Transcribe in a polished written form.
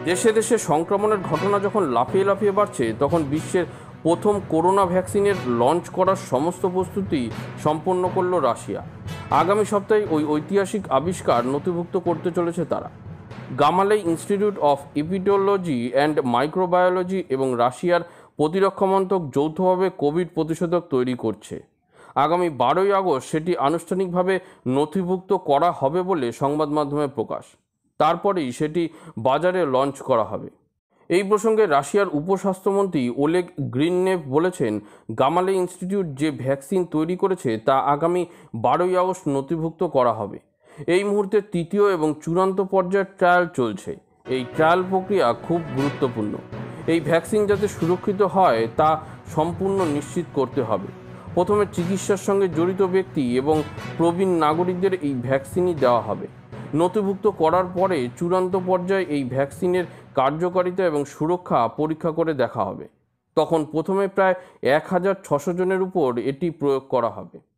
দেশে দেশে সংক্রমণের ঘটনা যখন লাফিয়ে লাফিয়ে বাড়ছে, তখন বিশ্বের প্রথম করোনা ভ্যাকসিনের লঞ্চ করার সমস্ত প্রস্তুতি সম্পন্ন করল রাশিয়া। আগামী সপ্তাহে ওই ঐতিহাসিক আবিষ্কার নথিভুক্ত করতে চলেছে তারা। Gamaleya Institute of Epidemiology and Microbiology এবং রাশিয়ার প্রতিরক্ষা মন্ত্রক যৌথভাবে কোভিড প্রতিষেধক তৈরি করছে। আগামী 12ই আগস্ট সেটি আনুষ্ঠানিকভাবে নথিভুক্ত করা হবে বলে সংবাদ মাধ্যমে প্রকাশ। তারপরেই সেটি বাজারে লঞ্চ করা হবে। এই প্রসঙ্গে রাশিয়ার উপস্বাস্থ্যমন্ত্রী ওলেগ গ্রিননেভ বলেছেন, গামালে ইনস্টিটিউট যে ভ্যাকসিন তৈরি করেছে তা আগামী 12ই আগস্ট নথিভুক্ত করা হবে। এই মুহূর্তে তৃতীয় এবং চূড়ান্ত পর্যায়ের ট্রায়াল চলছে। এই ট্রায়াল প্রক্রিয়া খুব গুরুত্বপূর্ণ। এই ভ্যাকসিন যাতে সুরক্ষিত হয় তা সম্পূর্ণ নিশ্চিত করতে হবে। প্রথমে চিকিৎসার সঙ্গে জড়িত ব্যক্তি এবং প্রবীণ নাগরিকদের এই ভ্যাকসিনই দেওয়া হবে। নথিভুক্ত করার পরে চূড়ান্ত পর্যায়ে এই ভ্যাকসিনের কার্যকারিতা এবং সুরক্ষা পরীক্ষা করে দেখা হবে। তখন প্রথমে প্রায় 1600 জনের উপর এটি প্রয়োগ করা হবে।